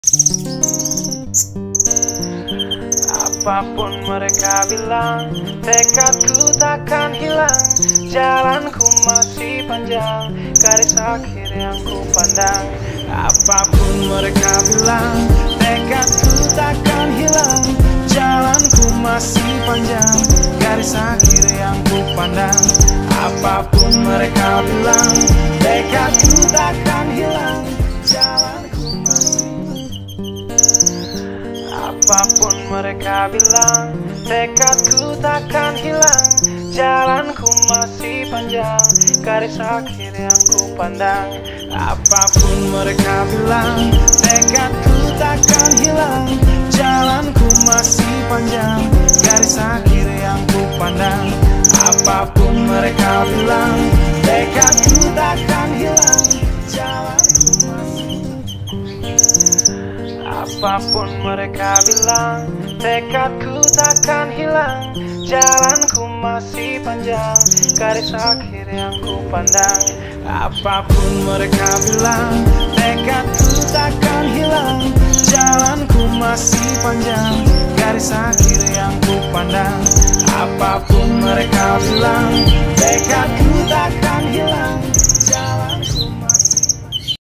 Apapun mereka bilang, tekadku takkan hilang. Jalanku masih panjang, garis akhir yang ku pandang. Apapun mereka bilang, tekadku takkan hilang. Jalanku masih panjang, garis akhir yang ku pandang. Apapun mereka bilang, tekadku takkan hilang. Jalanku masih. Apapun mereka bilang, tekadku takkan hilang. Jalanku masih panjang, garis akhir yang ku pandang. Apapun mereka bilang, tekadku takkan hilang. Jalanku masih panjang, garis akhir yang ku pandang. Apapun mereka bilang, tekadku takkan hilang. Jalanku masih. Apapun mereka bilang, tekadku takkan hilang. Jalanku masih panjang, garis akhir yang ku pandang. Apapun mereka bilang, tekadku takkan hilang. Jalanku masih panjang, garis akhir yang ku pandang. Apapun mereka bilang, tekadku takkan hilang.